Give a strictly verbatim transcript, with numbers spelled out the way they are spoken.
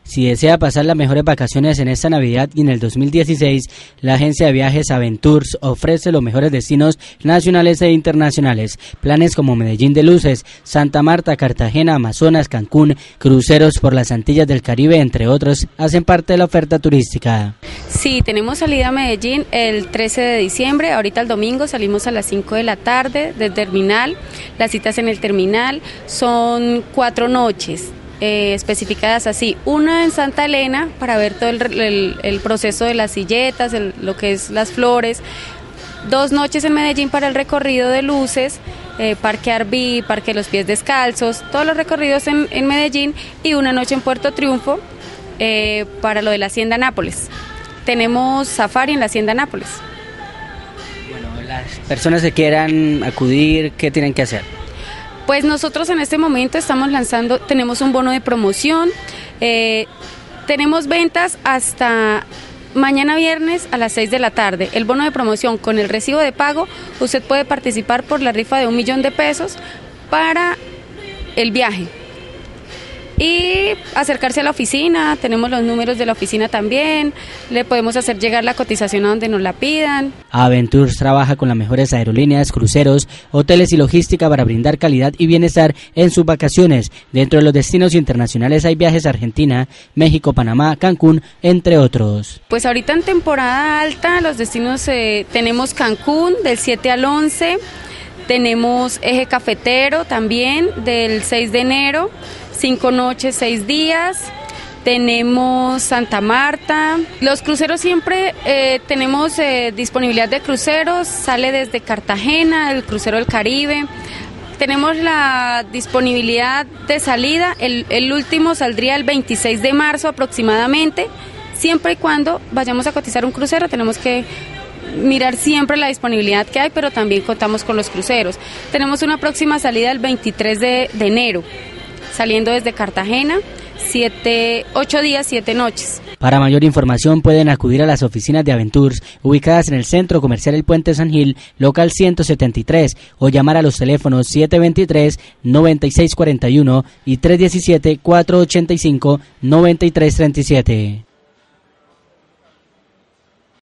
Si desea pasar las mejores vacaciones en esta Navidad y en el dos mil dieciséis, la agencia de viajes Aventours ofrece los mejores destinos nacionales e internacionales. Planes como Medellín de Luces, Santa Marta, Cartagena, Amazonas, Cancún, cruceros por las Antillas del Caribe, entre otros, hacen parte de la oferta turística. Sí, tenemos salida a Medellín el trece de diciembre, ahorita el domingo salimos a las cinco de la tarde del terminal. Las citas en el terminal son cuatro noches. Eh, especificadas así, una en Santa Elena para ver todo el, el, el proceso de las silletas, el, lo que es las flores, dos noches en Medellín para el recorrido de luces, eh, Parque Arví, Parque Los Pies Descalzos, todos los recorridos en, en Medellín, y una noche en Puerto Triunfo eh, para lo de la Hacienda Nápoles. Tenemos safari en la Hacienda Nápoles. Bueno, las personas que quieran acudir, ¿qué tienen que hacer? Pues nosotros en este momento estamos lanzando, tenemos un bono de promoción, eh, tenemos ventas hasta mañana viernes a las seis de la tarde. El bono de promoción con el recibo de pago, usted puede participar por la rifa de un millón de pesos para el viaje. Y acercarse a la oficina, tenemos los números de la oficina también, le podemos hacer llegar la cotización a donde nos la pidan. Aventours trabaja con las mejores aerolíneas, cruceros, hoteles y logística para brindar calidad y bienestar en sus vacaciones. Dentro de los destinos internacionales hay viajes a Argentina, México, Panamá, Cancún, entre otros. Pues ahorita en temporada alta los destinos eh, tenemos Cancún del siete al once, tenemos Eje Cafetero también del seis de enero, cinco noches, seis días, tenemos Santa Marta. Los cruceros siempre eh, tenemos eh, disponibilidad de cruceros, sale desde Cartagena, el crucero del Caribe. Tenemos la disponibilidad de salida, el, el último saldría el veintiséis de marzo aproximadamente. Siempre y cuando vayamos a cotizar un crucero tenemos que mirar siempre la disponibilidad que hay, pero también contamos con los cruceros. Tenemos una próxima salida el veintitrés de enero. Saliendo desde Cartagena, siete, ocho días, siete noches. Para mayor información pueden acudir a las oficinas de Aventours ubicadas en el Centro Comercial El Puente San Gil, local ciento setenta y tres, o llamar a los teléfonos siete dos tres, nueve seis cuatro uno y tres uno siete, cuatro ocho cinco, nueve tres tres siete.